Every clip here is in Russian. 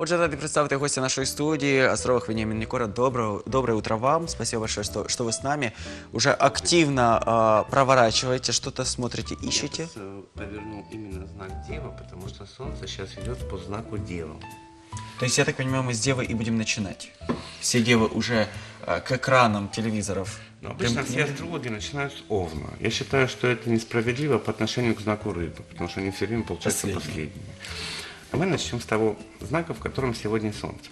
Отже, ради представити гостя нашей студии, астролог Вениамин Никора. Доброе утро вам. Спасибо большое, что вы с нами. Уже активно проворачиваете, что-то смотрите, ищете. Я повернул именно знак Дева, потому что Солнце сейчас идет по знаку Дева. То есть, я так понимаю, мы с Девы и будем начинать. Все Девы уже к экранам телевизоров. Но обычно все астрологи начинают с Овна. Я считаю, что это несправедливо по отношению к знаку Рыбы, потому что они все время получаются последними. А мы начнем с того знака, в котором сегодня Солнце.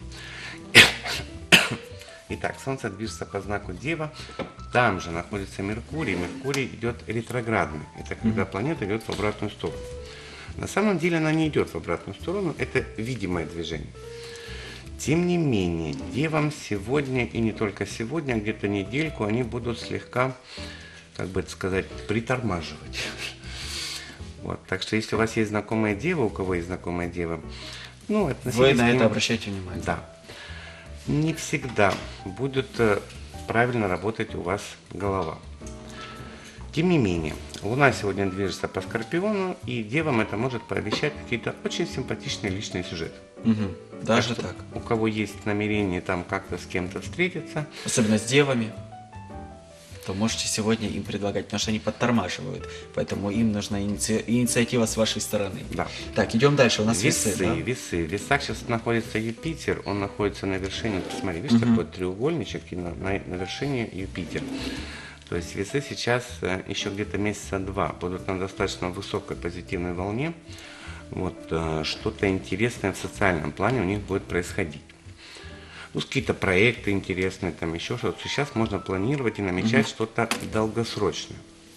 Итак, Солнце движется по знаку Дева. Там же находится Меркурий. Меркурий идет ретроградный. Это когда планета идет в обратную сторону. На самом деле она не идет в обратную сторону. Это видимое движение. Тем не менее, Девам сегодня, и не только сегодня, а где-то недельку, они будут слегка, как бы это сказать, притормаживать. Вот. Так что если у вас есть знакомая Дева, у кого есть знакомая Дева, ну, вы на это обращайте внимание. Да. Не всегда будет правильно работать у вас голова. Тем не менее, Луна сегодня движется по Скорпиону, и Девам это может пообещать какие-то очень симпатичные личные сюжеты. Угу. Даже так. У кого есть намерение там как-то с кем-то встретиться, особенно с Девами, то можете сегодня им предлагать, потому что они подтормаживают. Поэтому им нужна инициатива с вашей стороны. Да. Так, идем дальше. У нас весы, да? Весы. В весах сейчас находится Юпитер, он находится на вершине, посмотри, видишь, такой треугольничек, и на вершине Юпитер. То есть весы сейчас еще где-то месяца два будут на достаточно высокой позитивной волне. Вот что-то интересное в социальном плане у них будет происходить. Ну, какие-то проекты интересные, там еще что-то. Сейчас можно планировать и намечать что-то долгосрочное.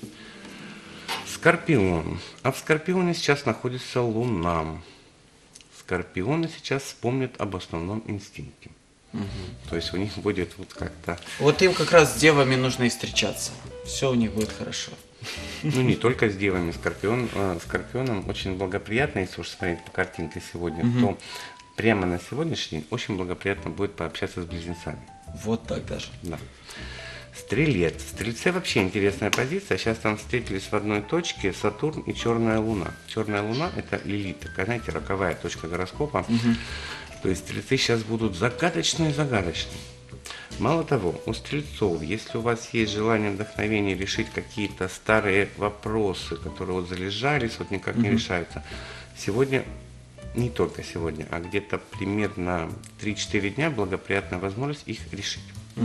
Скорпион. А в Скорпионе сейчас находится Луна. Скорпионы сейчас вспомнят об основном инстинкте. То есть у них будет вот как-то... Вот им как раз с Девами нужно и встречаться. Все у них будет хорошо. Ну, не только с Девами. Скорпионам очень благоприятно, если уж смотреть по картинке сегодня, то прямо на сегодняшний день очень благоприятно будет пообщаться с близнецами. Вот так даже. Да. Стрелец. В Стрельце вообще интересная позиция. Сейчас там встретились в одной точке Сатурн и Черная Луна. Черная Луна – это Лилит, такая, знаете, роковая точка гороскопа. То есть Стрельцы сейчас будут загадочные. Мало того, у Стрельцов, если у вас есть желание, вдохновение решить какие-то старые вопросы, которые вот залежались, вот никак не решаются, сегодня, не только сегодня, а где-то примерно 3-4 дня благоприятная возможность их решить.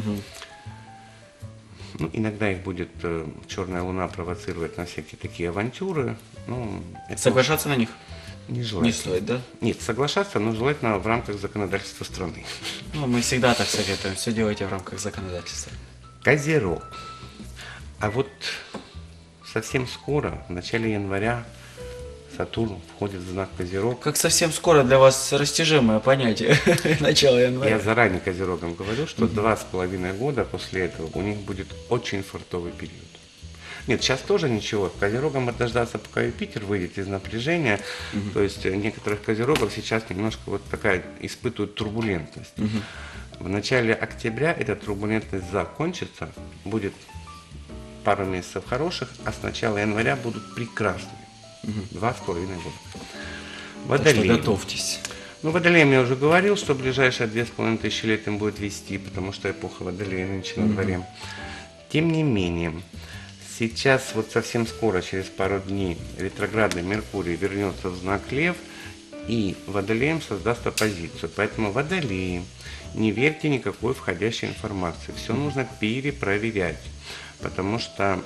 Ну, иногда их будет Черная Луна провоцировать на всякие такие авантюры. Ну, соглашаться на них? Не желательно. Не стоит, да? Нет, соглашаться, но желательно в рамках законодательства страны. Ну, мы всегда так советуем. Все делайте в рамках законодательства. Козерог. А вот совсем скоро, в начале января, Сатурн входит в знак Козерог. Как совсем скоро для вас растяжимое понятие. Начало января. Я заранее Козерогам говорю, что 2,5 года после этого у них будет очень фартовый период. Нет, сейчас тоже ничего. Козерогам надо дождаться, пока Юпитер выйдет из напряжения. То есть некоторых козерогов сейчас немножко вот такая испытывают турбулентность. В начале октября эта турбулентность закончится, будет пару месяцев хороших, а с начала января будут прекрасными. 2,5 года. Водолей. Так что готовьтесь. Ну, Водолеям я уже говорил, что ближайшие 2500 лет им будет вести, потому что эпоха Водолея нынче на дворе. Тем не менее, сейчас вот совсем скоро, через пару дней, ретроградный Меркурий вернется в знак Лев и Водолеям создаст оппозицию. Поэтому Водолеи, не верьте никакой входящей информации. Все нужно перепроверять, потому что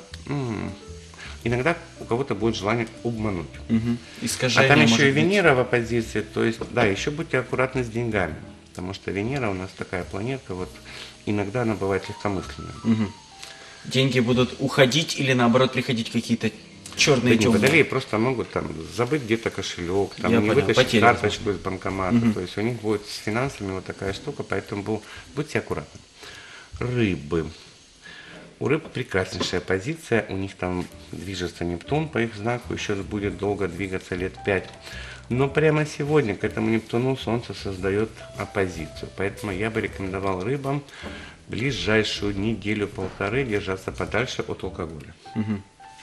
иногда у кого-то будет желание обмануть. Искажение, а там еще и быть. Венера в оппозиции, то есть, да, еще будьте аккуратны с деньгами, потому что Венера у нас такая планета, вот иногда она бывает легкомысленная. Деньги будут уходить или наоборот приходить какие-то черные темные? Водолеи просто могут там забыть где-то кошелек, там, Я не понял, вытащить потери карточку из банкомата, то есть у них будет с финансами вот такая штука, поэтому будьте аккуратны. Рыбы. У рыб прекраснейшая позиция, у них там движется Нептун по их знаку, еще будет долго двигаться лет 5. Но прямо сегодня к этому Нептуну Солнце создает оппозицию. Поэтому я бы рекомендовал рыбам ближайшую неделю-полторы держаться подальше от алкоголя.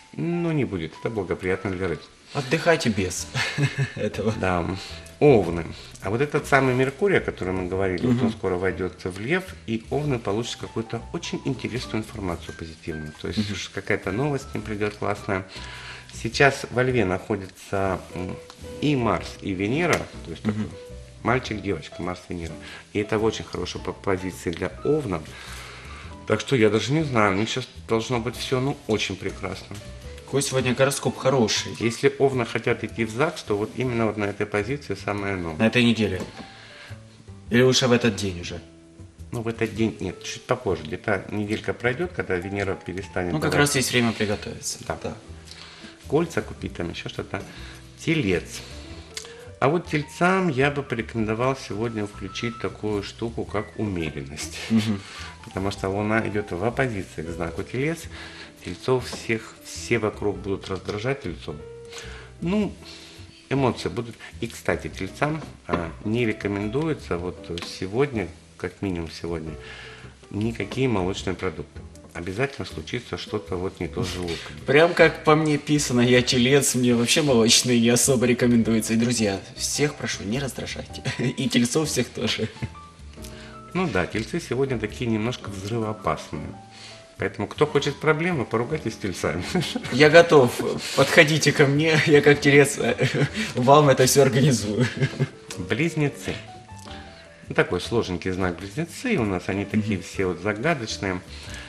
Ну, не будет, это благоприятно для рыб. Отдыхайте без этого. Да, овны. А вот этот самый Меркурий, о котором мы говорили, вот он скоро войдет в Лев, и овны получат какую-то очень интересную информацию позитивную. То есть какая-то новость к ним придет классная. Сейчас во Льве находятся и Марс, и Венера, то есть такой мальчик, девочка, Марс, Венера. И это в очень хорошей позиции для овнов. Так что я даже не знаю, у них сейчас должно быть все, ну, очень прекрасно. Какой сегодня гороскоп хороший. Если овны хотят идти в ЗАГС, то вот именно вот на этой позиции самое оно. На этой неделе. Или лучше в этот день уже. Ну, в этот день нет, чуть попозже. Где-то неделька пройдет, когда Венера перестанет. Ну, как давать раз есть время приготовиться. Да. Кольца купить, там еще что-то. Телец. А вот тельцам я бы порекомендовал сегодня включить такую штуку, как умеренность. Потому что Луна идет в оппозиции к знаку Телец. Тельцов все вокруг будут раздражать тельцов. Ну, эмоции будут. И, кстати, тельцам не рекомендуется вот сегодня, как минимум сегодня, никакие молочные продукты. Обязательно случится что-то вот не то с желудком. Прям как по мне писано, я телец, мне вообще молочные не особо рекомендуется. И, друзья, всех прошу, не раздражайте. И тельцов всех тоже. Ну да, тельцы сегодня такие немножко взрывоопасные. Поэтому, кто хочет проблемы, поругайтесь с тельцами. Я готов. Подходите ко мне, я как телец вам это все организую. Близнецы. Ну, такой сложненький знак близнецы у нас, они такие все вот загадочные.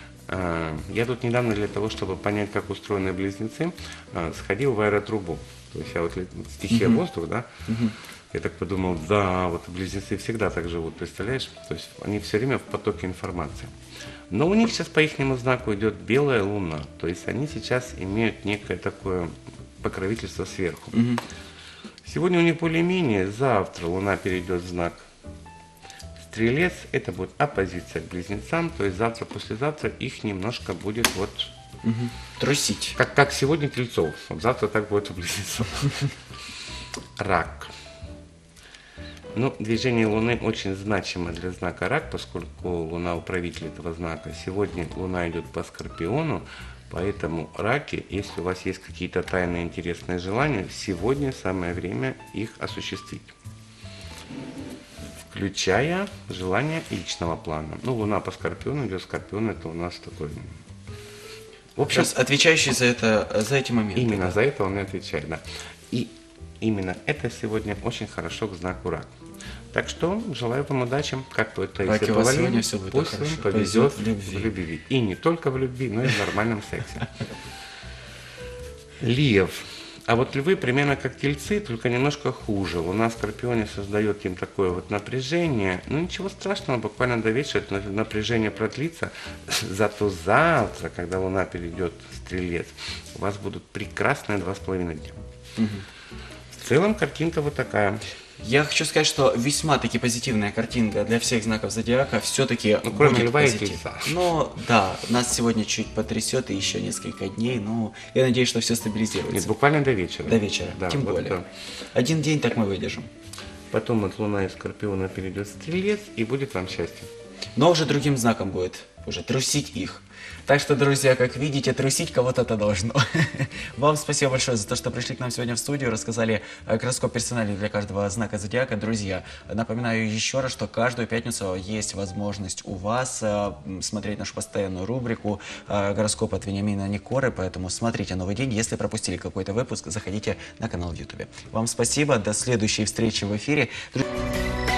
Я тут недавно для того, чтобы понять, как устроены близнецы, сходил в аэротрубу. То есть я вот стихия воздух, да, я так подумал, да, вот близнецы всегда так живут, представляешь? То есть они все время в потоке информации. Но у них сейчас по ихнему знаку идет белая луна, то есть они сейчас имеют некое такое покровительство сверху. Сегодня у них более-менее, завтра луна перейдет в знак Стрелец, это будет оппозиция к близнецам, то есть завтра-послезавтра их немножко будет вот... Трусить. Как сегодня тельцов, вот завтра так будет у близнецов. Рак. Ну, движение Луны очень значимо для знака Рак, поскольку Луна управитель этого знака. Сегодня Луна идет по Скорпиону, поэтому раки, если у вас есть какие-то тайные интересные желания, сегодня самое время их осуществить. Включая желание личного плана. Ну, Луна по Скорпиону идет, Скорпион это у нас такой... В общем, отвечающий за эти моменты. именно да. за это он и отвечает, да. И именно это сегодня очень хорошо к знаку Рак. Так что желаю вам удачи, как бы это Раки, и у вас повалим, сегодня всё будет пусть хорошо. вам повезет Повезет в любви. И не только в любви, но и в нормальном сексе. Лев. А вот львы примерно как тельцы, только немножко хуже. Луна в Скорпионе создает им такое вот напряжение. Ну ничего страшного, буквально до вечера это напряжение продлится. Зато завтра, когда Луна перейдет в Стрелец, у вас будут прекрасные 2,5 дня. В целом картинка вот такая. Я хочу сказать, что весьма-таки позитивная картинка для всех знаков зодиака все-таки Ну, кроме будет льва и позитив. тельца. Ну, да, нас сегодня чуть потрясет и еще несколько дней, но я надеюсь, что все стабилизируется. Нет, буквально до вечера. До вечера, Да, тем вот более. да. Один день так мы выдержим. Потом от Луна из Скорпиона перейдет в Стрелец, и будет вам счастье. Но уже другим знаком будет, уже трусить их. Так что, друзья, как видите, трусить кого-то это должно. Вам спасибо большое за то, что пришли к нам сегодня в студию, рассказали гороскоп персональный для каждого знака зодиака. Друзья, напоминаю еще раз, что каждую пятницу есть возможность у вас смотреть нашу постоянную рубрику гороскоп от Вениамина Никоры, поэтому смотрите «Новый день». Если пропустили какой-то выпуск, заходите на канал в YouTube. Вам спасибо, до следующей встречи в эфире.